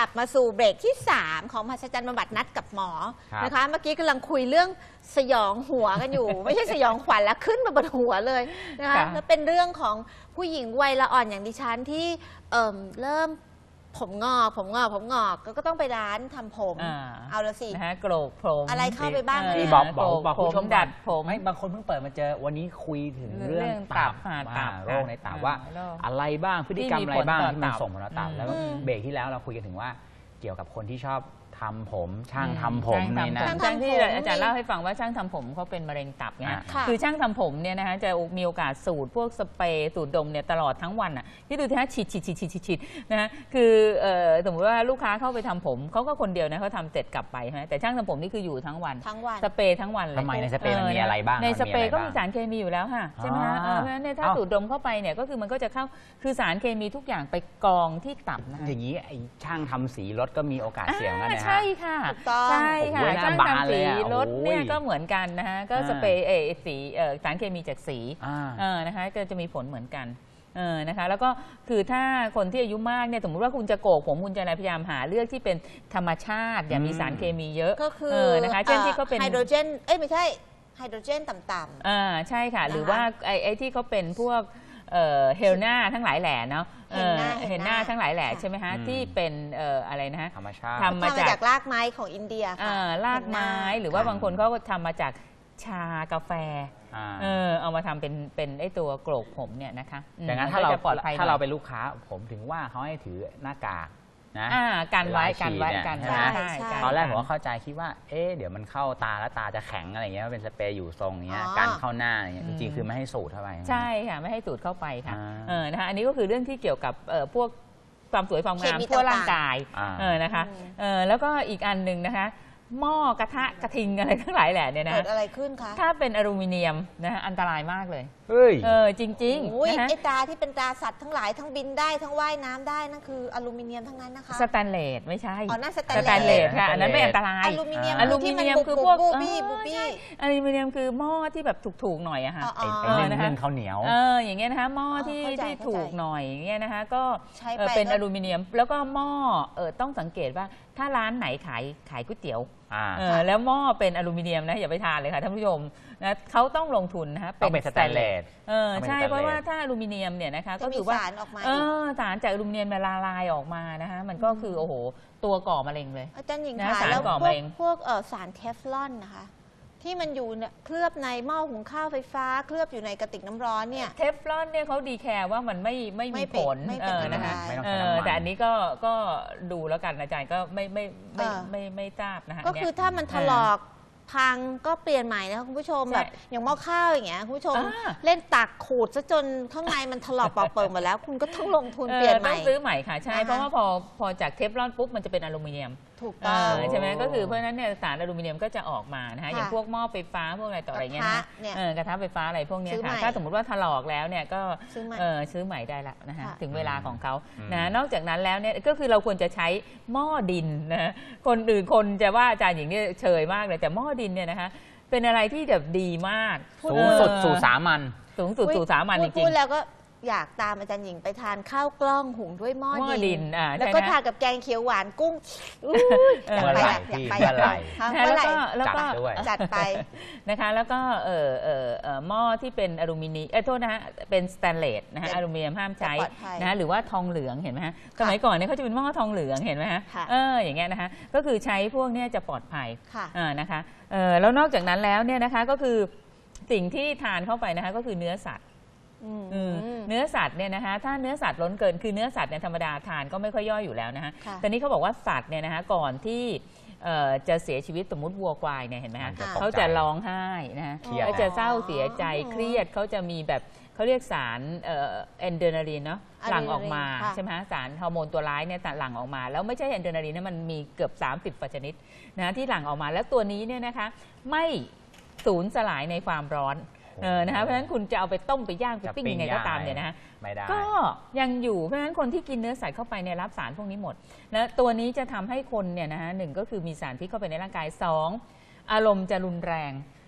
ลับมาสู่เบรกที่ 3 ของมหัศจรรย์บำบัดนัดกับหมอนะคะเมื่อกี้กำลังคุยเรื่องสยองหัวกันอยู่ ไม่ใช่สยองขวัญแล้วขึ้นมาบนหัวเลยนะคะแล้วเป็นเรื่องของผู้หญิงวัยละอ่อนอย่างดิฉันที่เริ่มผมงอกก็ต้องไปร้านทำผมเอาละสินะฮะโกรกผมอะไรเข้าไปบ้างที่บอกผู้ชมดัดผมให้บางคนเพิ่งเปิดมาเจอวันนี้คุยถึงเรื่องตับโรคในตับว่าอะไรบ้างพฤติกรรมอะไรบ้างที่มันส่งผลต่อตับแล้วเบรกที่แล้วเราคุยกันถึงว่าเกี่ยวกับคนที่ชอบทำผมช่างทำผมนี่นะช่างที่อาจารย์เล่าให้ฟังว่าช่างทำผมเขาเป็นมะเร็งตับเนี่ยคือช่างทำผมเนี่ยนะคะจะมีโอกาสสูดพวกสเปรย์สูดดมเนี่ยตลอดทั้งวันอ่ะที่ดูที่ฮะฉีดนะฮะคือสมมติว่าลูกค้าเข้าไปทำผมเขาก็คนเดียวนะเขาทำเสร็จกลับไปใช่ไหมแต่ช่างทำผมนี่คืออยู่ทั้งวันสเปรย์ทั้งวันเลยทำไมในสเปรย์มันมีอะไรบ้างในสเปรย์ก็มีสารเคมีอยู่แล้วค่ะใช่ไหมฮะเพราะฉะนั้นถ้าสูดดมเข้าไปเนี่ยก็คือมันก็จะเข้าคือสารเคมีทุกอย่างไปกองที่ตับนะอย่างนี้ไอ้ช่างทำสีรถก็มีโอกาสเสี่ยงนะเนี่ยใช่ค่ะใช่ค่ะช่างทำสีรถเนี่ยก็เหมือนกันนะฮะก็สเปรย์สีสารเคมีจากสีนะคะก็จะมีผลเหมือนกันนะคะแล้วก็คือถ้าคนที่อายุมากเนี่ยสมมติว่าคุณจะโกกผมคุณจะพยายามหาเลือกที่เป็นธรรมชาติอย่ามีสารเคมีเยอะก็คือนะคะเช่นที่เขาเป็นไฮโดรเจนไม่ใช่ไฮโดรเจนต่ำๆใช่ค่ะหรือว่าไอ้ที่เขาเป็นพวกเฮลนาทั้งหลายแหล่เนาะเฮลนาทั้งหลายแหล่ใช่ไหมฮะที่เป็นอะไรนะฮะธรรมชาติทำมาจากรากไม้ของอินเดียค่ะรากไม้หรือว่าบางคนเขาก็ทำมาจากชากาแฟเอามาทำเป็นไอ้ตัวโกรกผมเนี่ยนะคะดังนั้นถ้าเราเป็นลูกค้าผมถึงว่าเขาให้ถือหน้ากากนะกันไว้ตอนแรกผมก็เข้าใจคิดว่าเดี๋ยวมันเข้าตาแล้วตาจะแข็งอะไรเงี้ยเป็นสเปรย์อยู่ทรงเนี้ยกันเข้าหน้าอย่างเงี้ยจริงๆคือไม่ให้สูดเข้าไปใช่ค่ะไม่ให้สูดเข้าไปค่ะนะคะอันนี้ก็คือเรื่องที่เกี่ยวกับพวกความสวยความงามทั่วร่างกายนะคะแล้วก็อีกอันหนึ่งนะคะหม้อกระทะกระทิงอะไรทั้งหลายแหละเนี่ยนะเกิดอะไรขึ้นคะถ้าเป็นอลูมิเนียมนะอันตรายมากเลยจริงๆไอ้ตราที่เป็นตราสัตว์ทั้งหลายทั้งบินได้ทั้งว่ายน้ำได้นั่นคืออลูมิเนียมทั้งนั้นนะคะสแตนเลสไม่ใช่อ๋อนั่นสแตนเลสค่ะอันนั้นไม่อันตรายอลูมิเนียมคือพวกบูบี้อลูมิเนียมคือหม้อที่แบบถูกๆหน่อยอะค่ะนะคะข้าวเหนียวอย่างเงี้ยนะคะหม้อที่ถูกหน่อยอย่างเงี้ยนะคะก็เป็นอลูมิเนียมแล้วก็หม้อต้องสังเกตว่าถ้าร้านไหนขายก๋วยเตี๋ยวแล้วหม้อเป็นอลูมิเนียมนะอย่าไปทานเลยค่ะท่านผู้ชมนะเขาต้องลงทุนนะคะเป็นสแตนเลสใช่เพราะว่าถ้าอลูมิเนียมเนี่ยนะคะก็คือว่าสารจากอลูมิเนียมละลายออกมานะคะมันก็คือโอ้โหตัวก่อมะเร็งเลยอาจารย์หญิงคะแล้วพวกสารเทฟลอนนะคะที่มันอยู่เคลือบในหม้อหุงข้าวไฟฟ้าเคลือบอยู่ในกระติกน้ำร้อนเนี่ยเทฟลอนเนี่ยเขาดีแคร์ว่ามันไม่มีผลนะคะแต่อันนี้ก็ดูแล้วกันอาจารย์ก็ไม่ทราบนะคะก็คือถ้ามันถลอกพังก็เปลี่ยนใหม่นะคะคุณผู้ชมแบบอย่างหม้อข้าวอย่างเงี้ยคุณผู้ชมเล่นตักขูดซะจนข้างในมันถลอกปอกเปิงหมดแล้วคุณก็ต้องลงทุนเปลี่ยนใหม่ต้องซื้อใหม่ค่ะใช่เพราะว่าพอจากเทฟลอนปุ๊บมันจะเป็นอลูมิเนียมถูกต้องใช่ไหมก็คือเพราะฉะนั้นเนี่ยสารอลูมิเนียมก็จะออกมานะคะอย่างพวกหม้อไฟฟ้าพวกอะไรต่ออะไรเงี้ยนะกระทะไฟฟ้าอะไรพวกนี้ค่ะถ้าสมมติว่าถลอกแล้วเนี่ยก็ซื้อใหม่ได้ละนะคะถึงเวลาของเขานะนอกจากนั้นแล้วเนี่ยก็คือเราควรจะใช้หม้อดินนะคนอื่นคนจะว่าอาจารย์หญิงเนี่ยเฉยมากเลยแต่หม้อดินเนี่ยนะคะเป็นอะไรที่แบบดีมากสูงสุดสู่สามัญจริงๆพูดแล้วก็อยากตามอาจารย์หญิงไปทานข้าวกล้องหุงด้วยหม้อดินแล้วก็ทานกับแกงเขียวหวานกุ้งอยากไปแล้วก็จัดไปนะคะแล้วก็หม้อที่เป็นอลูมิเนียมโทษนะฮะเป็นสแตนเลสนะฮะอลูมิเนียมห้ามใช้นะหรือว่าทองเหลืองเห็นไหมฮะสมัยก่อนเนี่ยเขาจะเป็นหม้อทองเหลืองเห็นไหมฮะอย่างเงี้ยนะคะก็คือใช้พวกนี้จะปลอดภัยนะคะแล้วนอกจากนั้นแล้วเนี่ยนะคะก็คือสิ่งที่ทานเข้าไปนะคะก็คือเนื้อสัตว์เนื้อสัตว์เนี่ยนะคะถ้าเนื้อสัตว์ล้นเกินคือเนื้อสัตว์เนี่ยธรรมดาทานก็ไม่ค่อยย่อยอยู่แล้วนะคะแต่นี่เขาบอกว่าสัตว์เนี่ยนะคะก่อนที่จะเสียชีวิตสมมติวัวควายเนี่ยเห็นไหมคะเขาจะร้องไห้นะเขาจะเศร้าเสียใจเครียดเขาจะมีแบบเขาเรียกสารเอนโดรนาลีนเนาะหลั่งออกมาใช่ไหมสารฮอร์โมนตัวร้ายเนี่ยหลั่งออกมาแล้วไม่ใช่เอนโดรนาลีนนะมันมีเกือบ30กว่าชนิดนะที่หลั่งออกมาแล้วตัวนี้เนี่ยนะคะไม่สูญสลายในความร้อนนะคะเพราะฉะนั้นคุณจะเอาไปต้มไปย่างไปปิ้งยังไงก็ตามเนี่ยนะก็ยังอยู่เพราะฉะนั้นคนที่กินเนื้อสัตว์เข้าไปเนี่ยรับสารพวกนี้หมดแล้วตัวนี้จะทำให้คนเนี่ยนะคะ1ก็คือมีสารพิษเข้าไปในร่างกาย2อารมณ์จะรุนแรง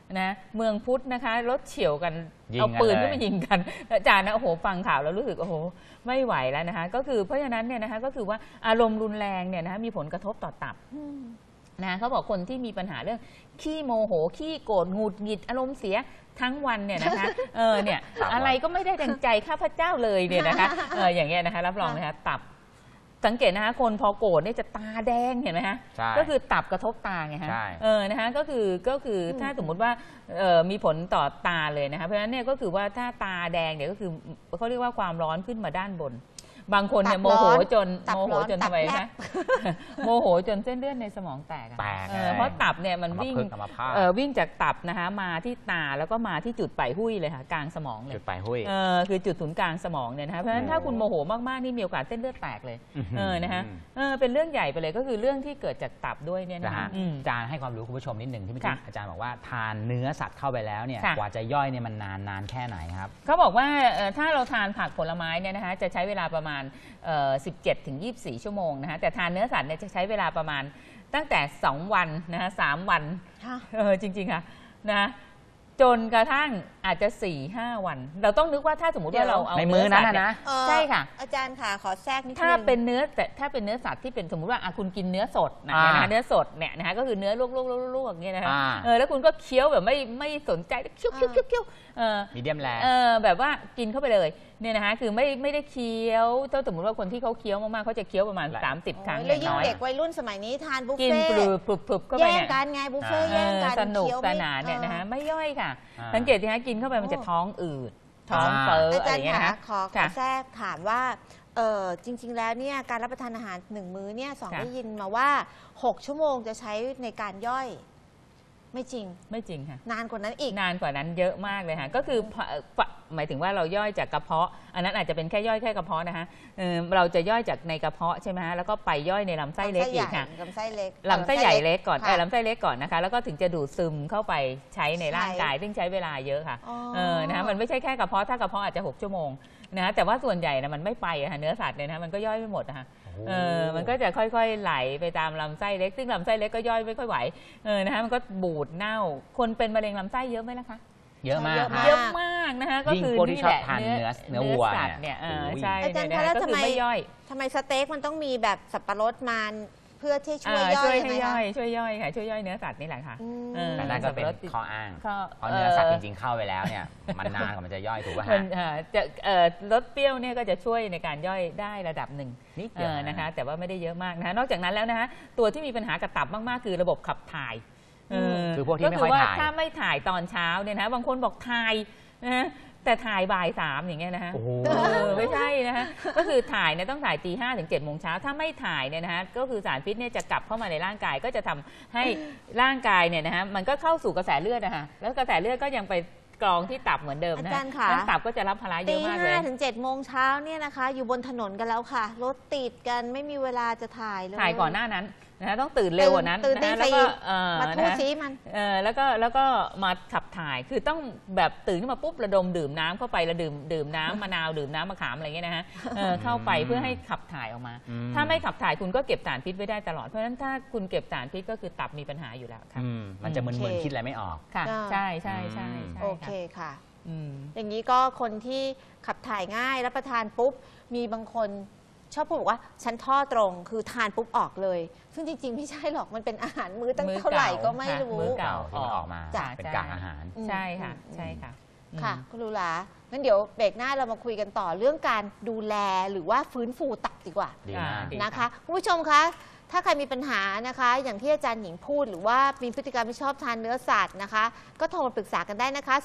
นะเมืองพุทธนะคะรถเฉี่ยวกันยิงกันเอาปืนเลยขึ้นมายิงกันอาจารย์นะโอ้โหฟังข่าวแล้วรู้สึกโอ้โหไม่ไหวแล้วนะคะก็คือเพราะฉะนั้นเนี่ยนะคะก็คือว่าอารมณ์รุนแรงเนี่ยนะคะมีผลกระทบต่อตับนะเขาบอกคนที่มีปัญหาเรื่องขี้โมโหขี้โกรธหงุดหงิดอารมณ์เสียทั้งวันเนี่ยนะคะเนี่ยอะไรก็ไม่ได้ดังใจข้าพเจ้าเลยเนี่ยนะคะอย่างเงี้ยนะคะรับรองนะคะตับสังเกตนะคะคนพอโกรธเนี่ยจะตาแดงเห็นไหมฮะใช่ก็คือตับกระทบตาไงฮะใช่นะคะก็คือถ้าสมมุติว่ามีผลต่อตาเลยนะคะเพราะฉะนั้นเนี่ยก็คือว่าถ้าตาแดงเนี่ยก็คือเขาเรียกว่าความร้อนขึ้นมาด้านบน บางคนเนี่ยโมโหจนทำไมคะโมโหจนเส้นเลือดในสมองแตก เพราะตับเนี่ยมันวิ่งจากตับนะคะมาที่ตาแล้วก็มาที่จุดปลายหุ้ยเลยค่ะกลางสมองเลยจุดปลายหุ้ยคือจุดศูนย์กลางสมองเนี่ยนะคะเพราะฉะนั้นถ้าคุณโมโหมากๆนี่มีโอกาสเส้นเลือดแตกเลยนะคะเป็นเรื่องใหญ่ไปเลยก็คือเรื่องที่เกิดจากตับด้วยเนี่ยนะคะอาจารย์ให้ความรู้คุณผู้ชมนิดหนึ่งที่เมื่อกี้อาจารย์บอกว่าทานเนื้อสัตว์เข้าไปแล้วเนี่ยกว่าจะย่อยเนี่ยมันนานแค่ไหนครับเขาบอกว่าถ้าเราทานผักผลไม้เนี่ยนะคะจะใช้เวลาประมาณ17 ถึง 24 ชั่วโมงนะคะแต่ทานเนื้อสัตว์เนี่ยจะใช้เวลาประมาณตั้งแต่2 วันนะคะ3 วันจริงๆค่ะนะจนกระทั่งอาจจะ 4-5 วัน เราต้องนึกว่าถ้าสมมติว่าเราเอาในมื้อนั้นนะใช่ค่ะอาจารย์ค่ะขอแทรกนิดนึงถ้าเป็นเนื้อสัตว์ที่เป็นสมมติว่าคุณกินเนื้อสดนะเนื้อสดเนี่ยนะคะก็คือเนื้อลวกๆเนี่ยนะคะแล้วคุณก็เคี้ยวแบบไม่สนใจเคี้ยวมีเดียมแรแบบว่ากินเข้าไปเลยเนี่ยนะคะคือไม่ได้เคี้ยวถ้าสมมติว่าคนที่เขาเคี้ยวมากๆเขาจะเคี้ยวประมาณ30 ครั้งแล้วยิ่งเด็กวัยรุ่นสมัยนี้ทานบุฟเฟ่กินปลุบๆก็ไปแย่งกันไงบุฟเฟ่แย่งกันสนุกสนานเนี่ยนะคะไม่ย่อยค่ะสังเกตสิคะกินเข้าไปมันจะท้องอืดท้องเฟ้ออะไรอย่างเงี้ยนะคะขอแทรกถามว่าจริงๆแล้วเนี่ยการรับประทานอาหาร1 มื้อเนี่ย2ได้ยินมาว่า6 ชั่วโมงจะใช้ในการย่อยไม่จริงค่ะนานกว่านั้นอีกเยอะมากเลยค่ะก็คือหมายถึงว่าเราย่อยจากกระเพาะอันนั้นอาจจะเป็นแค่ย่อยแค่กระเพาะนะคะเราจะย่อยจากในกระเพาะใช่ไหมฮะแล้วก็ไปย่อยในลำไส้เล็กอีกค่ะลำไส้เล็กลำไส้ใหญ่เล็กก่อนลำไส้เล็กก่อนนะคะแล้วก็ถึงจะดูดซึมเข้าไปใช้ในร่างกายซึ่งใช้เวลาเยอะค่ะนะคะมันไม่ใช่แค่กระเพาะถ้ากระเพาะอาจจะ6 ชั่วโมงนะแต่ว่าส่วนใหญ่นะมันไม่ไปค่ะเนื้อสัตว์เนี่ยนะมันก็ย่อยไม่หมดนะคะมันก็จะค่อยๆไหลไปตามลำไส้เล็กซึ่งลำไส้เล็กก็ย่อยไม่ค่อยไหวนะคะมันก็บูดเน่าคนเป็นมะเร็งลำไไส้เยอะไหมล่ะคะเยอะมากนะคะก็คือนี่แหละเนื้อวัวเนี่ยใช่อาจารย์คะแล้วทำไมสเต็กมันต้องมีแบบสับปะรดมาเพื่อที่ช่วยย่อยช่วยย่อยค่ะช่วยย่อยเนื้อสัตว์นี่แหละค่ะแต่นั่นก็เป็นข้ออ้างเพราะเนื้อสัตว์จริงๆเข้าไปแล้วเนี่ยมันนานกว่ามันจะย่อยถูกป่ะฮะจะรสเปรี้ยวเนี่ยก็จะช่วยในการย่อยได้ระดับหนึ่งนะคะแต่ว่าไม่ได้เยอะมากนะคะนอกจากนั้นแล้วนะคะตัวที่มีปัญหากับตับมากๆคือระบบขับถ่ายคือพวกที่ไม่ค่อยถ่ายถ้าไม่ถ่ายตอนเช้าเนี่ยนะบางคนบอกถ่ายนะแต่ถ่ายบ่าย 3อย่างเงี้ยนะคะไม่ใช่นะคะก็คือถ่ายเนี่ยต้องถ่ายตี 5 ถึง 7 โมงเช้าถ้าไม่ถ่ายเนี่ยนะคะก็คือสารพิษเนี่ยจะกลับเข้ามาในร่างกายก็จะทำให้ร่างกายเนี่ยนะคะมันก็เข้าสู่กระแสเลือดนะคะแล้วกระแสเลือดก็ยังไปกรองที่ตับเหมือนเดิมนะแล้วตับก็จะรับภาระเยอะมากเลยตี 5 ถึง 7 โมงเช้าเนี่ยนะคะอยู่บนถนนกันแล้วค่ะรถติดกันไม่มีเวลาจะถ่ายเลยถ่ายก่อนหน้านั้นนะต้องตื่นเร็วกว่านั้นนะแล้วก็มาทูซีมันแล้วก็มาขับถ่ายคือต้องแบบตื่นขึ้นมาปุ๊บระดมดื่มน้ำเข้าไปแล้วดื่มน้ำมะนาวดื่มน้ำมะขามอะไรเงี้ยนะฮะเข้าไปเพื่อให้ขับถ่ายออกมาถ้าไม่ขับถ่ายคุณก็เก็บสารพิษไว้ได้ตลอดเพราะฉะนั้นถ้าคุณเก็บสารพิษก็คือตับมีปัญหาอยู่แล้วค่ะมันจะมึนๆคิดอะไรไม่ออกค่ะใช่โอเคค่ะอย่างนี้ก็คนที่ขับถ่ายง่ายรับประทานปุ๊บมีบางคนชอบพูดบอกว่าฉันท่อตรงคือทานปุ๊บออกเลยซึ่งจริงๆไม่ใช่หรอกมันเป็นอาหารมื้อตั้งเท่าไหร่ก็ไม่รู้มื้อเก่าที่มันออกมาเป็นกากอาหารใช่ค่ะใช่ค่ะค่ะคุณลูลางั้นเดี๋ยวเบรกหน้าเรามาคุยกันต่อเรื่องการดูแลหรือว่าฟื้นฟูตับดีกว่านะคะคุณผู้ชมคะถ้าใครมีปัญหานะคะอย่างที่อาจารย์หญิงพูดหรือว่ามีพฤติกรรมไม่ชอบทานเนื้อสัตว์นะคะก็โทรมาปรึกษากันได้นะคะ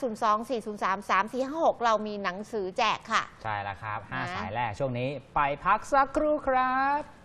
024033456เรามีหนังสือแจกค่ะใช่แล้วครับ5 สายแรกช่วงนี้ไปพักสักครู่ครับ